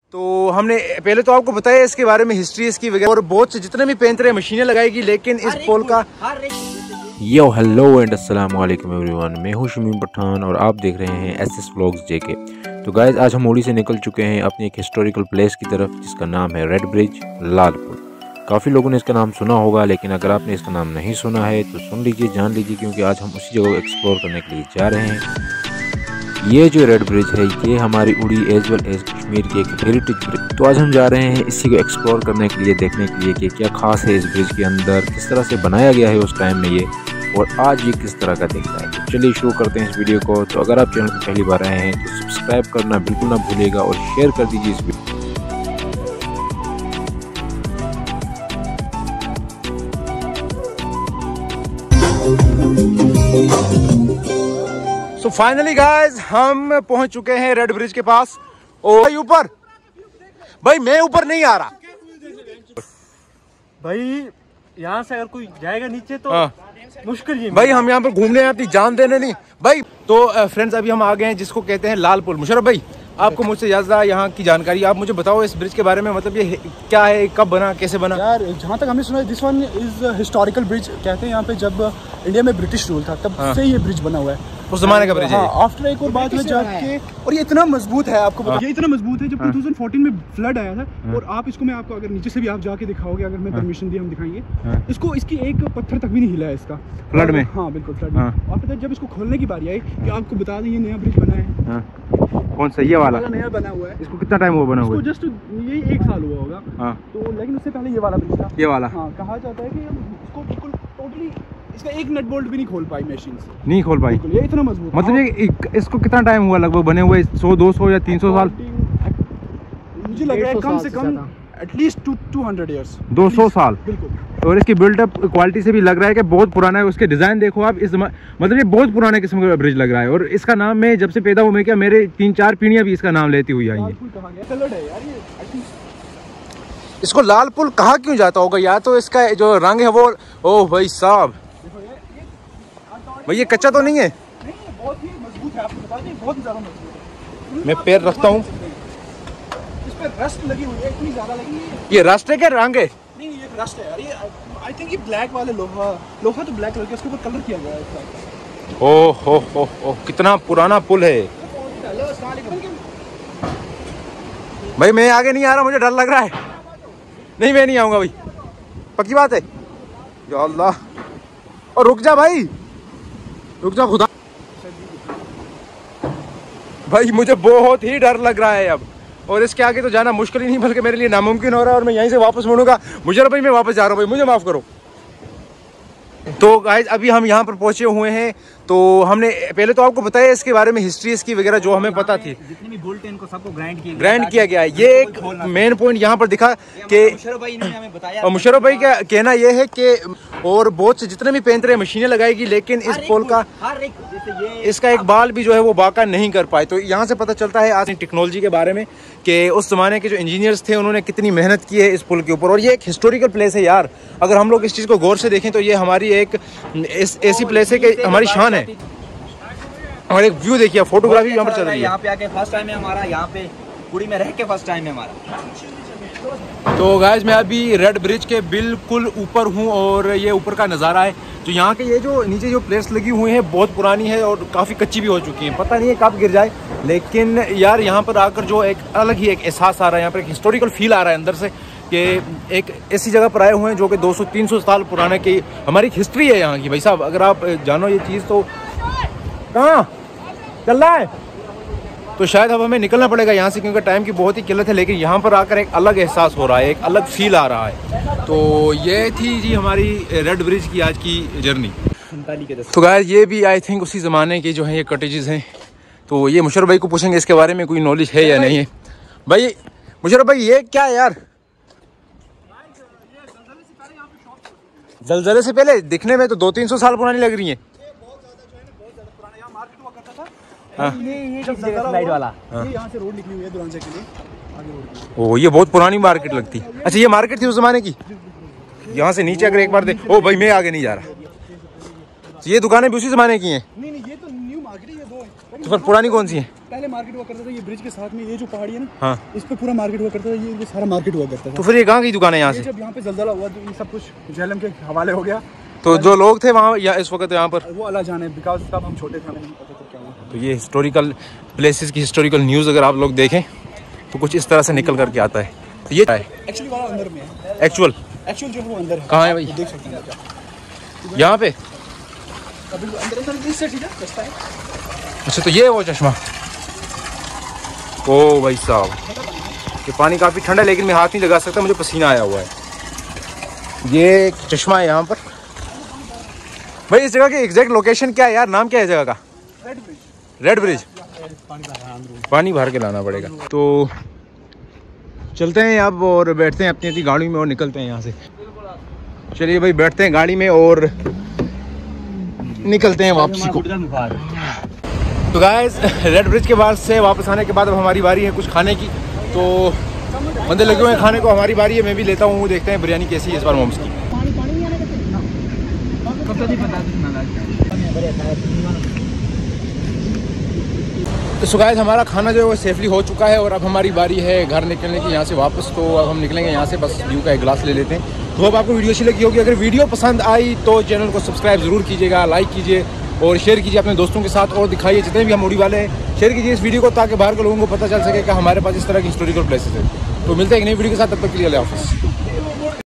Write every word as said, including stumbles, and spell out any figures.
तो हमने पहले तो आपको बताया इसके बारे में, हिस्ट्री इसकी वगैरह, और बहुत से जितने भी पेंटर मशीनें लगाएगी, लेकिन इस पोल का यो हेलो एंड अस्सलाम वालेकुम एवरीवन, मैं हूं शमीम पठान और आप देख रहे हैं एस एस व्लॉग्स जेके। तो गाइज आज हम उड़ी से निकल चुके हैं अपनी एक हिस्टोरिकल प्लेस की तरफ जिसका नाम है रेड ब्रिज लाल पुल। काफ़ी लोगों ने इसका नाम सुना होगा, लेकिन अगर आपने इसका नाम नहीं सुना है तो सुन लीजिए, जान लीजिए, क्योंकि आज हम उसी जगह को एक्सप्लोर करने के लिए जा रहे हैं। ये जो रेड ब्रिज है ये हमारी उड़ी एज वेल एज कश्मीर की एक हेरिटेज ब्रिज। तो आज हम जा रहे हैं इसी को एक्सप्लोर करने के लिए, देखने के लिए कि क्या खास है इस ब्रिज के अंदर, किस तरह से बनाया गया है उस टाइम में ये, और आज ये किस तरह का दिखता है। तो चलिए शुरू करते हैं इस वीडियो को। तो अगर आप चैनल पर पहली बार आए हैं तो सब्सक्राइब करना बिल्कुल ना भूलिएगा और शेयर कर दीजिए इस वीडियो। सो फाइनली गाइस हम पहुंच चुके हैं रेड ब्रिज के पास। और भाई ऊपर, भाई मैं ऊपर नहीं आ रहा भाई, यहाँ से अगर कोई जाएगा नीचे तो हाँ। मुश्किल ही भाई, हम यहाँ पर घूमने हैं, अपनी जान देने नहीं भाई। तो फ्रेंड्स अभी हम आ गए हैं जिसको कहते हैं लाल पुल। मुशर्रफ भाई, आपको मुझसे ज्यादा यहाँ की जानकारी, आप मुझे बताओ इस ब्रिज के बारे में, मतलब ये क्या है, कब बना, कैसे बना? यार जहाँ तक हमने सुना है, this one is historical bridge. कहते हैं यहाँ पे जब इंडिया में ब्रिटिश रूल था तब हाँ। से ये ब्रिज बना हुआ है, उस जमाने का ब्रिज है। आफ्टर एक और बात है जाके, और ये इतना मजबूत है, आपको हाँ। ये इतना मजबूत है, जब हाँ। टू थाउजेंड फोर्टीन में फ्लड आया था हाँ। और आप इसको, मैं आपको अगर नीचे से भी आप जाके दिखाओगे, अगर मैं परमिशन दी हम दिखाएंगे हाँ। इसको, इसकी एक पत्थर तक भी नहीं हिला है इसका फ्लड में। हाँ बिल्कुल फ्लड में। आफ्टर दैट जब इसको खोलने की बारी आई कि आपको बता दें ये नया ब्रिज बना है। कौन सा? ये वाला नया बना हुआ है। इसको कितना टाइम हुआ बना हुआ? जस्ट यही एक साल हुआ होगा हाँ। तो लेकिन उससे पहले ये वाला ब्रिज था, ये वाला हाँ। कहा जाता है कि इसको बिल्कुल टोटली इसका एक नट बोल्ट भी नहीं खोल पाई मशीन से, नहीं खोल पाई। ये इतना मजबूत, मतलब ये इसको कितना टाइम हुआ लगभग बने हुए? सौ दो सौ या तीन सौ साल? मुझे लग रहा है कम से कम एटलीस्ट टू हंड्रेड ईयर्स, दो सौ साल बिल्कुल। और इसकी बिल्डअप क्वालिटी से भी लग रहा है कि बहुत पुराना है। उसके डिजाइन देखो आप, इस मतलब ये बहुत पुराने किस्म का ब्रिज लग रहा है। और इसका नाम, मैं जब से पैदा हुआ, मैं क्या मेरे तीन चार पीढ़ियां भी इसका नाम लेती हुई आई है। इसको लाल पुल कहा क्यों जाता होगा? या तो इसका जो रंग है वो, ओह भाई साहब, भाई ये कच्चा तो नहीं है? नहीं, बहुत ही मजबूत है, आपको बता दें, बहुत ज्यादा मजबूत है। मैं पैर रखता हूँ, इस पे रस्ट लगी हुई है, इतनी ज्यादा लगी है। ये रस्ट है क्या, रंग है? नहीं, ये रस्ट है यार। ये आई थिंक ये ब्लैक वाले लोहा लोहा तो ब्लैक कलर का, उसके ऊपर कलर किया गया है इसका। ओह हो हो हो, कितना पुराना पुल है भाई। मैं आगे नहीं आ रहा, मुझे डर लग रहा है। नहीं, मैं नहीं आऊंगा भाई, पक्की बात है। या अल्लाह, और रुक जा भाई, रुक जा खुदा भाई, मुझे बहुत ही डर लग रहा है अब। और इसके आगे तो जाना मुश्किल ही नहीं बल्कि मेरे लिए नामुमकिन हो रहा है। और मैं यहीं से वापस मुड़ूंगा। मुझे भाई मैं वापस जा रहा हूँ भाई, मुझे माफ करो। तो गाइज अभी हम यहाँ पर पहुंचे हुए हैं। तो हमने पहले तो आपको बताया इसके बारे में, हिस्ट्री इसकी वगैरह जो हमें पता थी। जितनी भी बोल्ट है इनको सबको ग्राइंड किया ग्राइंड किया गया है। ये एक मेन पॉइंट यहाँ पर दिखा कि मुशर्रफ भाई ने हमें बताया, और मुशर्रफ भाई का कहना यह है कि और बहुत से जितने भी पेंटर मशीनें लगाएगी, लेकिन इस पोल का इसका एक बाल भी जो है वो बाका नहीं कर पाए। तो यहाँ से पता चलता है आज टेक्नोलॉजी के बारे में कि उस जमाने के जो इंजीनियर्स थे उन्होंने कितनी मेहनत की है इस पुल के ऊपर। और ये एक हिस्टोरिकल प्लेस है यार। अगर हम लोग इस चीज़ को गौर से देखें तो ये हमारी एक ऐसी प्लेस है कि हमारी शान है। और एक व्यू देखिए, फोटोग्राफी यहाँ पर चल रही है। यहाँ पे आके फर्स्ट टाइम है हमारा, यहाँ पे पुरी में रह के फर्स्ट टाइम है हमारा। तो गाइस मैं अभी रेड ब्रिज के बिल्कुल ऊपर हूँ और ये ऊपर का नज़ारा है। तो यहाँ के ये जो नीचे जो प्लेस लगी हुई है बहुत पुरानी है और काफ़ी कच्ची भी हो चुकी है। पता नहीं है कब गिर जाए, लेकिन यार यहाँ पर आकर जो एक अलग ही एक एहसास आ रहा है, यहाँ पर एक हिस्टोरिकल फील आ रहा है अंदर से कि एक ऐसी जगह पर आए हुए हैं जो कि दो सौ तीन सौ साल पुराने की हमारी हिस्ट्री है यहाँ की। भाई साहब, अगर आप जानो ये चीज़ तो कहाँ चल रहा है, तो शायद अब हमें निकलना पड़ेगा यहाँ से, क्योंकि टाइम की बहुत ही किल्लत है। लेकिन यहाँ पर आकर एक अलग एहसास हो रहा है, एक अलग फील आ रहा है। तो ये थी जी हमारी रेड ब्रिज की आज की जर्नी। तो गाइस ये भी आई थिंक उसी ज़माने के जो है ये कॉटेजेस हैं। तो ये मुशर्रफ भाई को पूछेंगे इसके बारे में कोई नॉलेज है या नहीं है। भाई मुशर्रफ भाई, ये क्या है यार? जलजले से पहले दिखने में तो दो तीन सौ साल पुरानी लग रही है। हाँ। ये ये स्लाइड वाला ये यहाँ से रोड निकली हुई है दुरानचा के लिए, आगे रोड। ओह, ये बहुत पुरानी मार्केट लगती। अच्छा, ये मार्केट थी उस जमाने की। यहाँ से नीचे अगर एक बार दे, ओ भाई मैं आगे नहीं जा रहा। ये दुकानें भी उसी जमाने की हैं? नहीं नहीं, ये तो न्यू मार्केट है, ये दो है। तो फिर पुरानी कौन सी है? पहले मार्केट हुआ करता था ये ब्रिज के साथ में, ये जो पहाड़ी है ना, हाँ, इस पे पूरा मार्केट हुआ करता था, ये, ये सारा मार्केट हुआ करता था। तो फिर ये कहाँ की दुकान है यहाँ ये से? जब यहाँ पे जल्जला हुआ तो ये सब कुछ झेलम के हवाले हो गया। तो जो लोग थे वहाँ या इस वक्त यहाँ पर, वो अल्लाह जाने, बिकॉज तब हम छोटे थे, हमें नहीं पता था क्या हुआ। तो ये हिस्टोरिकल प्लेसेस की हिस्टोरिकल न्यूज़ अगर आप लोग देखें तो कुछ इस तरह से निकल करके आता है। तो ये है एक्चुअली वाला अंदर में है, एक्चुअल एक्चुअल जो है वो अंदर है। कहाँ है भाई? देख सकते हैं क्या यहाँ पे? अभी अंदर अंदर इससे सीधा रास्ता है। अच्छा, तो ये है वो चश्मा। ओ भाई साहब, ये पानी काफ़ी ठंडा है लेकिन मैं हाथ नहीं लगा सकता, मुझे पसीना आया हुआ है। ये एक चश्मा है यहाँ पर। भाई इस जगह की एग्जैक्ट लोकेशन क्या है यार, नाम क्या है जगह का? Red bridge. Red bridge. पानी भर के लाना पड़ेगा। तो चलते हैं अब और बैठते हैं अपनी अपनी गाड़ी में और निकलते हैं यहाँ से। चलिए भाई बैठते हैं गाड़ी में और निकलते हैं वापसी को। तो गाइस रेड ब्रिज के बाद से वापस आने के बाद अब हमारी बारी है कुछ खाने की। तो बंदे लगे हुए हैं खाने को, हमारी बारी है, मैं भी लेता हूँ। देखते हैं बिरयानी कैसी है इस बार मोम्स की। तो सो गाइस हमारा खाना जो है वो सेफली हो चुका है और अब हमारी बारी है घर निकलने की यहाँ से वापस। तो अब हम निकलेंगे यहाँ से, बस व्यू का एक गिलास ले लेते हैं। तो अब आपको वीडियो अच्छी लगी होगी, अगर वीडियो पसंद आई तो चैनल को सब्सक्राइब ज़रूर कीजिएगा, लाइक कीजिए और शेयर कीजिए अपने दोस्तों के साथ, और दिखाइए जितने भी हम उड़ी वाले हैं शेयर कीजिए इस वीडियो को, ताकि बाहर के लोगों को पता चल सके कि हमारे पास इस तरह की हिस्टोरिकल प्लेसेस है। तो मिलते हैं एक नई वीडियो के साथ, तब तक के लिए अल्लाह हाफ़िज़।